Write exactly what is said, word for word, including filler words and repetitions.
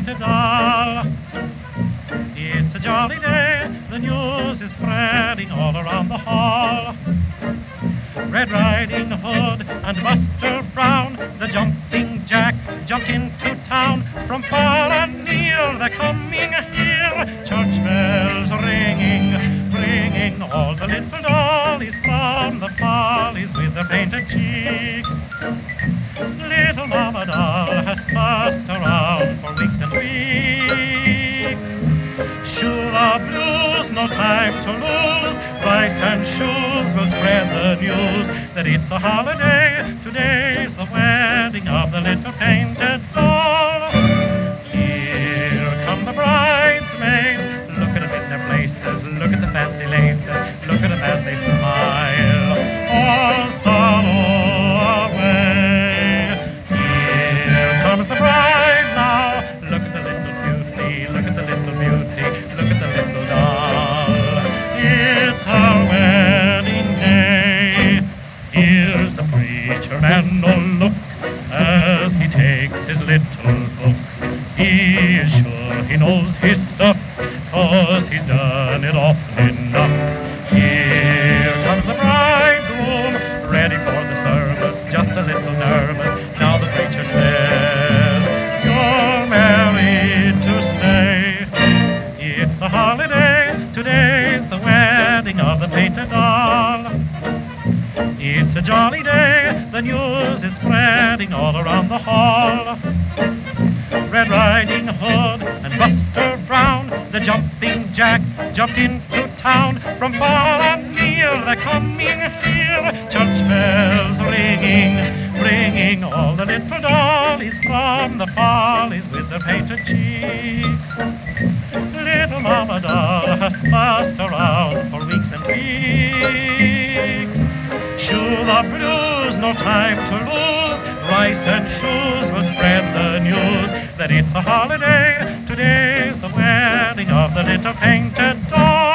painted doll. It's a jolly day, the news is spreading all around the hall. Red Riding Hood and Buster Brown, the jumping jack, jumped into town. From far and near they're coming here, church bells ringing, bringing all the little dollies from the follies with their painted cheeks. Little Mama Doll has fussed around for weeks and weeks. Shoe the blues, no time to lose. Rice and shoes will spread the news that it's a holiday. Today's the wedding of the little painted doll. Here come the bridesmaids. Look at them in their places. Look at the fancy laces. Look at them as they smile. All sorrow away. Here comes the bride now. Look at the little beauty. Look at the little beauty. Look at the little doll. It's our wedding day. Here's the preacher man, oh look, as he takes his little book. He is sure he knows his stuff, 'cause he's done it often enough. Here comes the bridegroom, ready for the service, just a little nervous. Now the preacher says, you're married to stay. It's a holiday, today's the wedding of the painted doll. It's a jolly day, the news is spreading all around the hall. Red Riding Hood and Buster Brown, the jumping jack, jumped into town. From far and near they're coming here, church bells ringing, bringing all the little dollies from the follies with their painted cheeks. Little Mama Doll has fussed around for weeks and weeks. Shoe the blues, no time to lose. Rice and shoes will spread the news that it's a holiday. Today's the wedding of the little painted doll.